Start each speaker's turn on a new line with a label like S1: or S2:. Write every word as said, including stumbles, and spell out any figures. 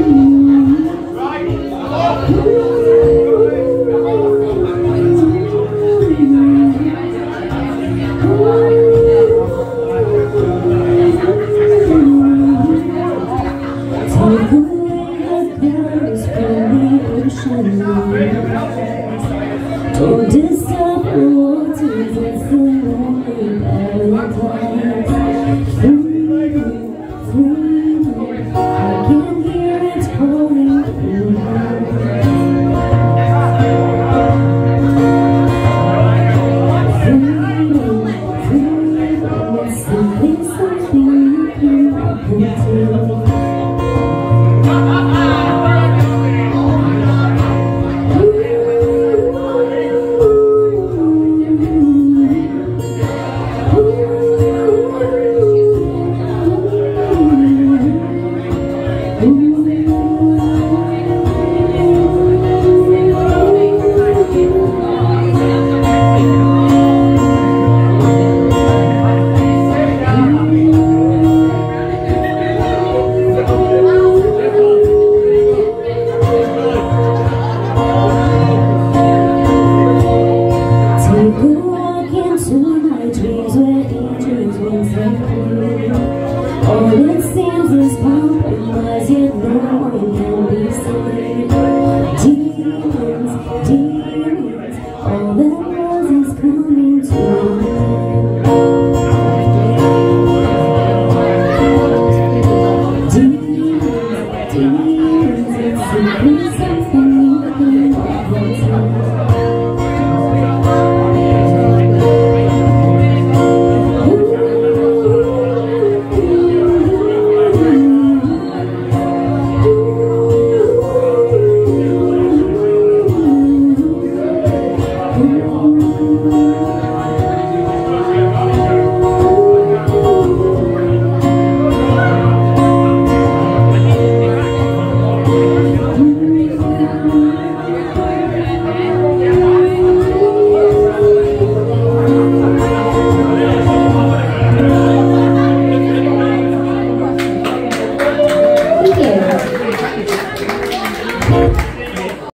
S1: Don't disturb the waters, it's the lonely paradise. Freedom, freedom, I can hear it calling through. Freedom, freedom, it's simply something you can walk into. All it seems is compromise, yet no one can be saved. Demons, demons, all that was is coming to an end. Demons, demons, it's simply